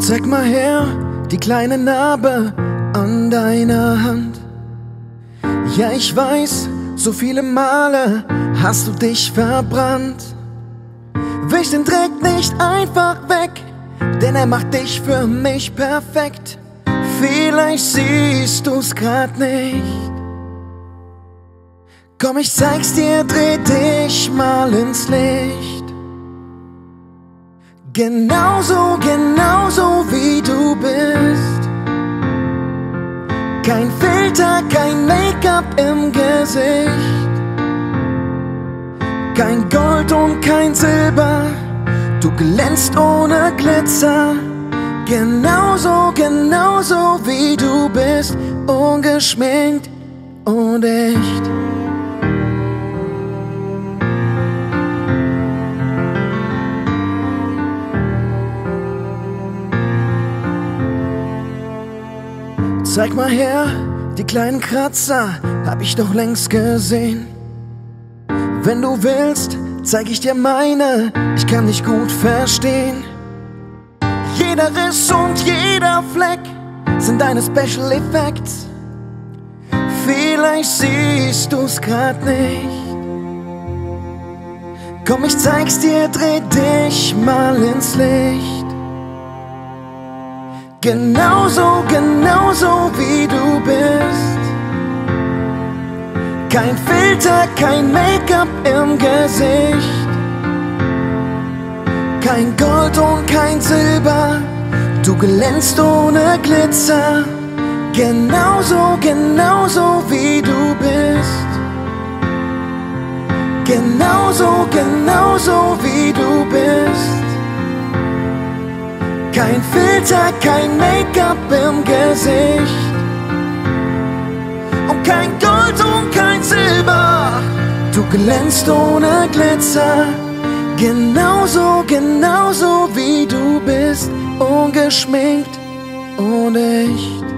Zeig mal her, die kleine Narbe an deiner Hand. Ja, ich weiß, so viele Male hast du dich verbrannt. Wisch den Dreck nicht einfach weg, denn er macht dich für mich perfekt. Vielleicht siehst du's grad nicht. Komm, ich zeig's dir, dreh dich mal ins Licht. Genauso, genauso wie du bist. Kein Filter, kein Make-up im Gesicht. Kein Gold und kein Silber, du glänzt ohne Glitzer. Genauso, genauso wie du bist, ungeschminkt und echt. Zeig mal her, die kleinen Kratzer hab ich doch längst gesehen. Wenn du willst, zeig ich dir meine, ich kann dich gut verstehen. Jeder Riss und jeder Fleck sind deine Special Effects. Vielleicht siehst du's grad nicht. Komm, ich zeig's dir, dreh dich mal ins Licht. Genauso, genauso wie du bist. Kein Filter, kein Make-up im Gesicht. Kein Gold und kein Silber, du glänzt ohne Glitzer. Genauso, genauso wie du bist. Genauso, genauso wie du bist. Kein Filter, kein Make-up im Gesicht. Und kein Gold und kein Silber, du glänzt ohne Glitzer. Genauso, genauso wie du bist, ungeschminkt und echt.